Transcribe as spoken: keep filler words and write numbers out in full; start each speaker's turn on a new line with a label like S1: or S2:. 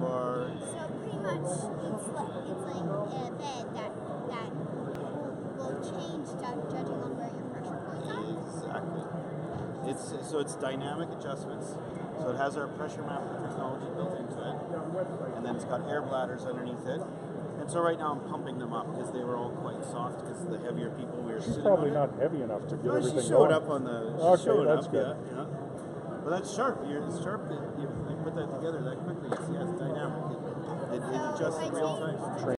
S1: lumbar.
S2: So pretty much it's like, it's like a bed that, that will, will change ju- judging on where your pressure points are?
S1: Exactly. It's, so it's dynamic adjustments. So it has our pressure map technology built into it. And then it's got air bladders underneath it. And so right now I'm pumping them up because they were all quite soft because the heavier people we were
S3: She's
S1: sitting
S3: probably
S1: on
S3: not heavy enough to get
S1: no,
S3: everything
S1: she showed
S3: going.
S1: up on the. She
S3: okay,
S1: showed
S3: that's
S1: up,
S3: good.
S1: Yeah, yeah. But that's sharp. You're it's sharp. That you, you put that together that quickly. It's, yeah, it's dynamic. It, it, it adjusts in real time.